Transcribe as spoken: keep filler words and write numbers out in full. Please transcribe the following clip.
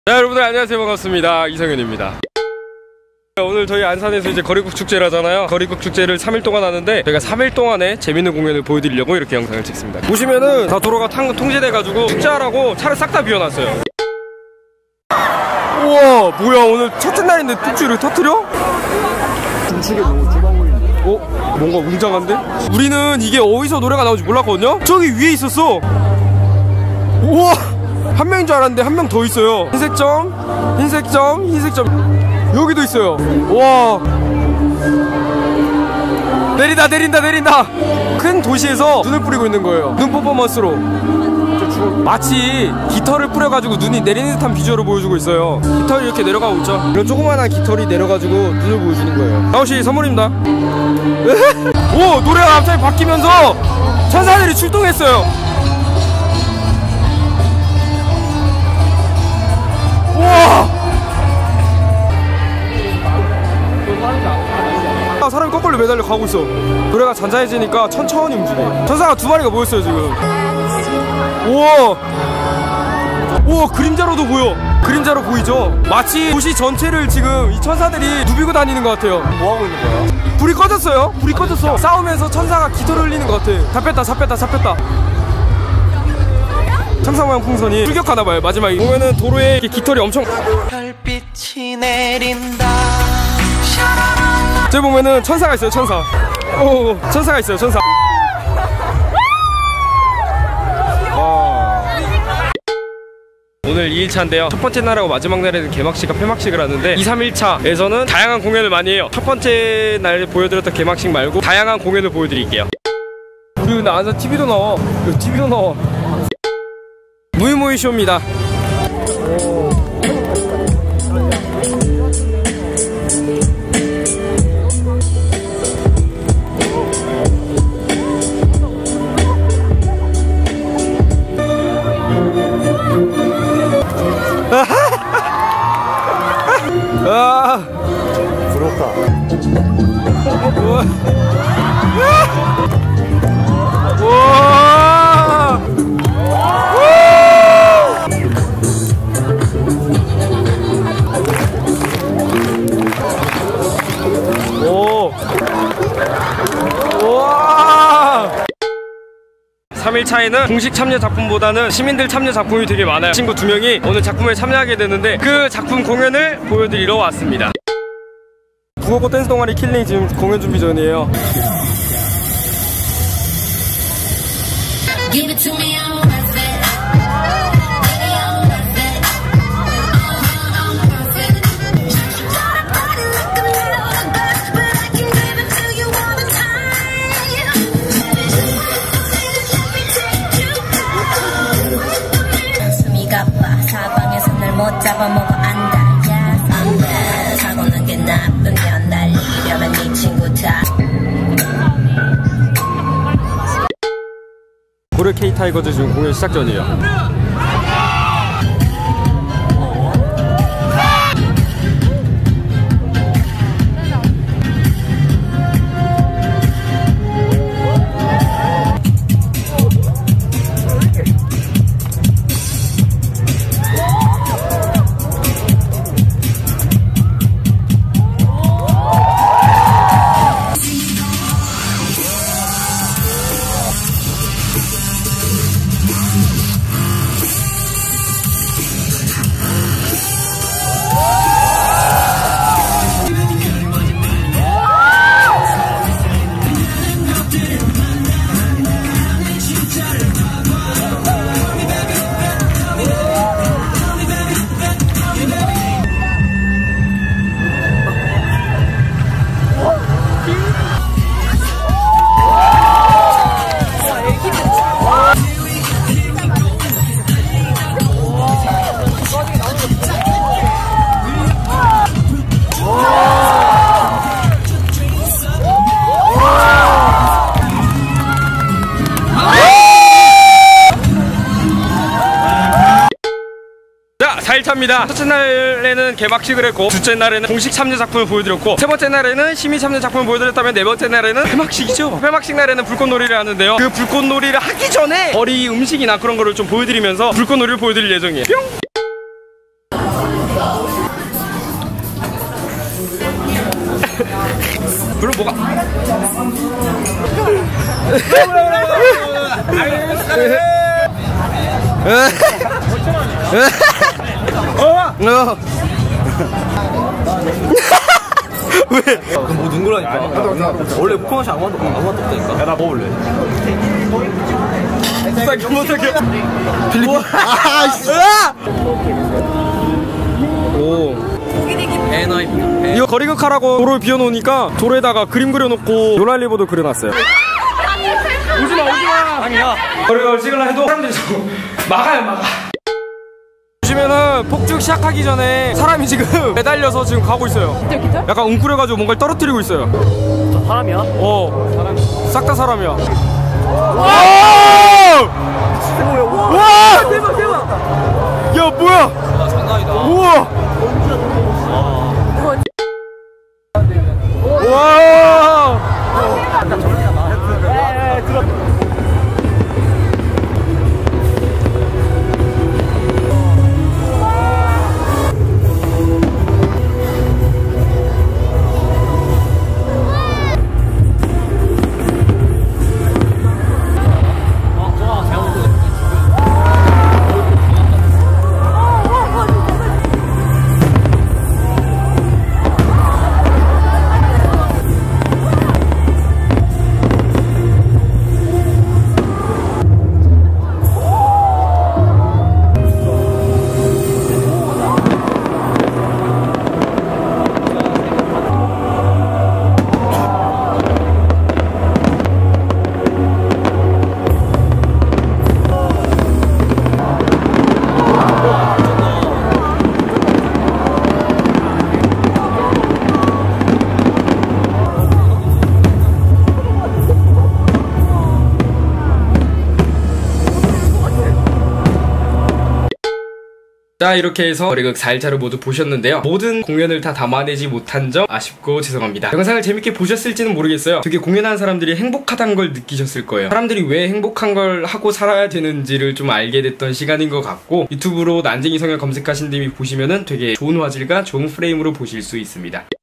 자, 여러분들 안녕하세요. 반갑습니다. 이성현입니다. 오늘 저희 안산에서 이제 거리국 축제를 하잖아요. 거리국 축제를 삼 일 동안 하는데 저희가 삼 일 동안에 재밌는 공연을 보여드리려고 이렇게 영상을 찍습니다. 보시면은 다 도로가 탕, 통제돼가지고 축제하라고 차를 싹 다 비워놨어요. 우와, 뭐야, 오늘 첫째 날인데 뚝주를 터뜨려? 중축에 너무 좁아 보이는데. 어? 뭔가 웅장한데? 우리는 이게 어디서 노래가 나오는지 몰랐거든요? 저기 위에 있었어. 우와, 한 명인 줄 알았는데 한 명 더 있어요. 흰색 점, 흰색 점, 흰색 점. 여기도 있어요. 와, 내린다 내린다 내린다. 큰 도시에서 눈을 뿌리고 있는 거예요. 눈 퍼포먼스로 마치 깃털을 뿌려가지고 눈이 내리는 듯한 비주얼을 보여주고 있어요. 깃털이 이렇게 내려가고 있죠. 이런 조그만한 깃털이 내려가지고 눈을 보여주는 거예요. 나오시 선물입니다. 오, 노래가 갑자기 바뀌면서 천사들이 출동했어요. 우와, 아, 사람이 거꾸로 매달려 가고 있어. 노래가 잔잔해지니까 천천히 움직여. 천사가 두 마리가 모였어요 지금. 우와, 우와, 그림자로도 보여. 그림자로 보이죠? 마치 도시 전체를 지금 이 천사들이 누비고 다니는 것 같아요. 뭐하고 있는 거야? 불이 꺼졌어요. 불이 꺼졌어. 싸우면서 천사가 깃털을 흘리는 것 같아. 잡혔다 잡혔다 잡혔다. 천사 모양 풍선이 출격하나봐요. 마지막에 보면은 도로에 이렇게 깃털이 엄청 별빛이 내린다. 저기 보면은 천사가 있어요. 천사. 오, 천사가 있어요. 천사. 와. 오늘 이 일차인데요 첫 번째 날하고 마지막 날에는 개막식과 폐막식을 하는데 이, 삼 일차에서는 다양한 공연을 많이 해요. 첫 번째 날 보여드렸던 개막식 말고 다양한 공연을 보여드릴게요. 그리고 근데 안에서 티비도 나와. 티비도 나와. 무이무이 쇼입니다. 아, 부럽다. 우와. 우와. 오. 우와. 삼 일차에는 공식 참여 작품보다는 시민들 참여 작품이 되게 많아요. 친구 두 명이 오늘 작품에 참여하게 되는데 그 작품 공연을 보여드리러 왔습니다. 북어고 댄스 동아리 킬링 지금 공연 준비 중이에요. 사방에서 날 못 잡아먹어 안다. 야, 사고는 게 나쁘면 달리려면 네 친구 다. 고려 K 타이거즈 지금 공연 시작 전이에요. 사 일차입니다. 첫째 날에는 개막식을 했고 둘째 날에는 공식 참여 작품을 보여드렸고 세 번째 날에는 시민 참여 작품을 보여드렸다면 네 번째 날에는 폐막식이죠. 폐막식 날에는 불꽃놀이를 하는데요, 그 불꽃놀이를 하기 전에 거리 음식이나 그런 거를 좀 보여드리면서 불꽃놀이를 보여드릴 예정이에요. 뿅! 물론 뭐가 어. 왜? 그럼 뭐 눈거라니까. 원래 코너시 아무것도 아무것도 없다니까. 야, 나 먹을래. 싸게 못하게. 필리핀. 아! 오. 에너이. 이거 거리극하라고 도로를 비워놓으니까 도로에다가 그림 그려놓고 요랄리보도 그려놨어요. 오지마 오지마. 아니야. 거리극을 찍으려 해도 사람들이 자꾸 막아요 막아. 보시면은 폭죽 시작하기 전에 사람이 지금 매달려서 지금 가고 있어요. 약간 웅크려가지고 뭔가를 떨어뜨리고 있어요. 저 사람이야? 어. 사람. 싹 다 사람이야. 와! 와! 와! 대박 대박. 야 뭐야? 와, 장난 아니다. 우와! 와! 에, 들어. 자, 이렇게 해서 거리극 사 일차를 모두 보셨는데요. 모든 공연을 다 담아내지 못한 점 아쉽고 죄송합니다. 영상을 재밌게 보셨을지는 모르겠어요. 되게 공연하는 사람들이 행복하다는 걸 느끼셨을 거예요. 사람들이 왜 행복한 걸 하고 살아야 되는지를 좀 알게 됐던 시간인 것 같고, 유튜브로 난쟁이 성형 검색하신 님이 보시면은 되게 좋은 화질과 좋은 프레임으로 보실 수 있습니다.